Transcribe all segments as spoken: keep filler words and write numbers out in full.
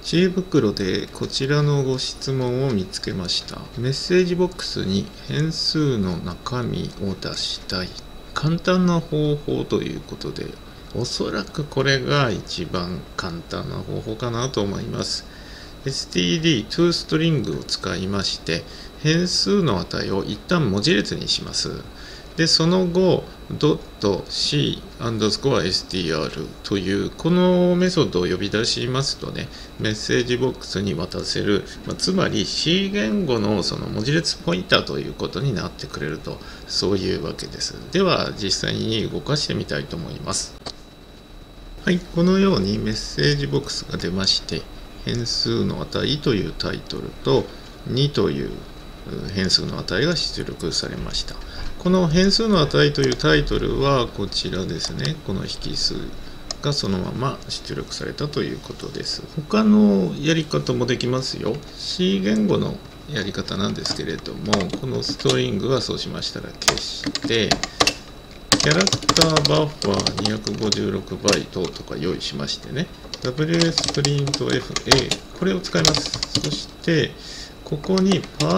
知恵袋でこちらのご質問を見つけました。メッセージボックスに変数の中身を出したい。簡単な方法ということで、おそらくこれが一番簡単な方法かなと思います。エスティーディー toString を使いまして、変数の値を一旦文字列にします。で、その後、.c アンダースコア str というこのメソッドを呼び出しますとね、メッセージボックスに渡せる、まあ、つまり C 言語のその文字列ポインターということになってくれると、そういうわけです。では、実際に動かしてみたいと思います。はい、このようにメッセージボックスが出まして、変数の値というタイトルとにという変数の値が出力されました。この変数の値というタイトルはこちらですね。この引数がそのまま出力されたということです。他のやり方もできますよ。C 言語のやり方なんですけれども、このストリングはそうしましたら消して、キャラクターバッファーにひゃくごじゅうろくバイトとか用意しましてね。ダブリューエス プリント エフエー これを使います。そしてここに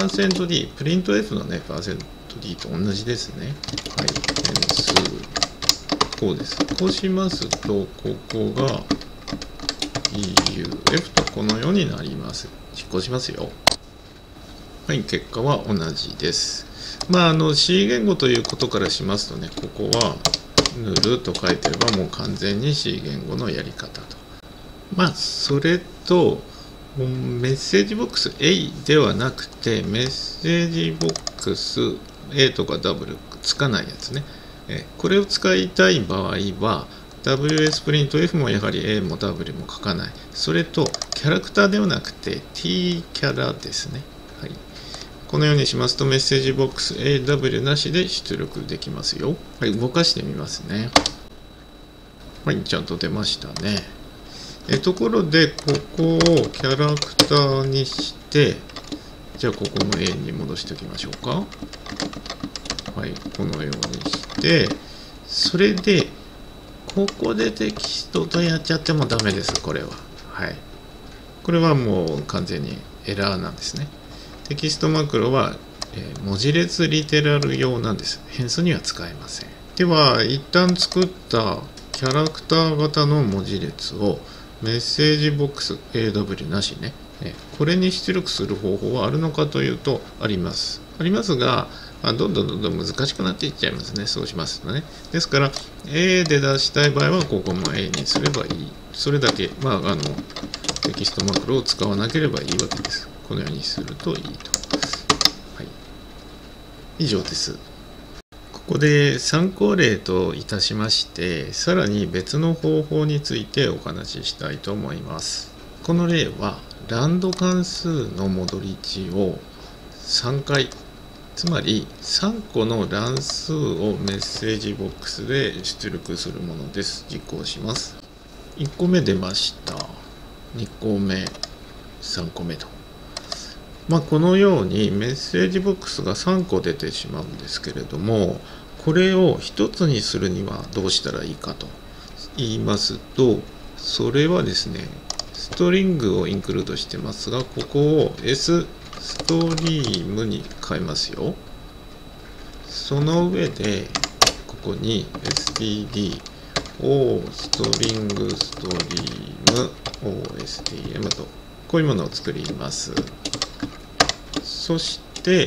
%d プリント F のね %d と同じですね。はい、変数こうです。こうしますとここが イーユーエフ とこのようになります。実行しますよ。はい、結果は同じです。まあ、あの C 言語ということからしますとね、ここはヌルと書いてればもう完全に C 言語のやり方と。まあ、それと、メッセージボックス A ではなくて、メッセージボックス A とか W つかないやつね。これを使いたい場合は、ダブリューエス プリント F もやはり A も W も書かない。それと、キャラクターではなくて T キャラですね。はい。このようにしますと、メッセージボックス エーダブリュー なしで出力できますよ。はい、動かしてみますね。はい、ちゃんと出ましたね。えところで、ここをキャラクターにして、じゃあここも A に戻しておきましょうか。はい、このようにして、それで、ここでテキストとやっちゃってもダメです、これは。はい。これはもう完全にエラーなんですね。テキストマクロは、えー、文字列リテラル用なんです。変数には使えません。では、一旦作ったキャラクター型の文字列をメッセージボックス エーダブリュー なしね、えー、これに出力する方法はあるのかというと、あります。ありますが、どんどんどんどん難しくなっていっちゃいますね。そうしますとね。ですから、A で出したい場合は、ここも A にすればいい。それだけ、まあ、あの、テキストマクロを使わなければいいわけです。このようにするといいと。はい。以上です。ここで参考例といたしまして、さらに別の方法についてお話ししたいと思います。この例は、ランド関数の戻り値をさんかい、つまりさんこの乱数をメッセージボックスで出力するものです。実行します。いっこめ出ました。にこめ、さんこめと。まあ、このようにメッセージボックスがさんこ出てしまうんですけれども、これをひとつにするにはどうしたらいいかと言いますと、それはですね、ストリングをインクルードしてますが、ここを S ストリームに変えますよ。その上で、ここに エスティーディー O ストリングストリーム オーエスティーエム と、こういうものを作ります。そして、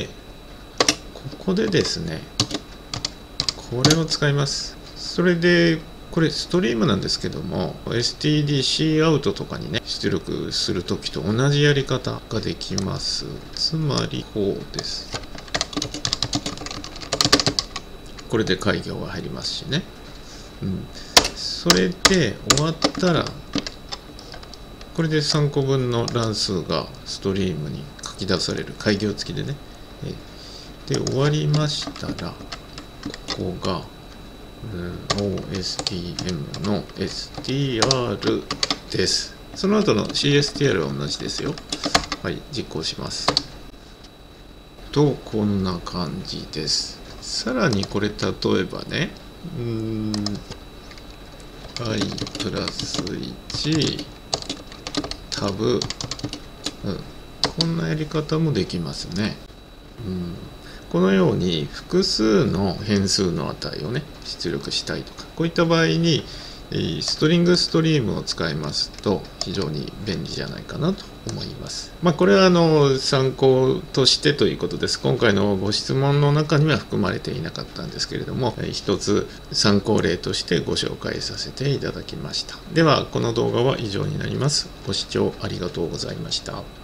ここでですね、これを使います。それで、これストリームなんですけども、エスティーディーシー アウトとかにね、出力するときと同じやり方ができます。つまり、こうです。これで開業が入りますしね。うん。それで終わったら、これでさんこぶんの乱数がストリームに書き出される。開業付きでね。で、終わりましたら、ここが、オーエスティーエム の エスティーアール です。その後の シーエスティーアール は同じですよ。はい、実行します。と、こんな感じです。さらにこれ例えばね、うーん、i プラスいちタブ、うん、こんなやり方もできますね。うん、このように複数の変数の値をね出力したいとか、こういった場合にストリングストリームを使いますと非常に便利じゃないかなと思います。まあ、これはあの参考としてということです。今回のご質問の中には含まれていなかったんですけれども、一つ参考例としてご紹介させていただきました。ではこの動画は以上になります。ご視聴ありがとうございました。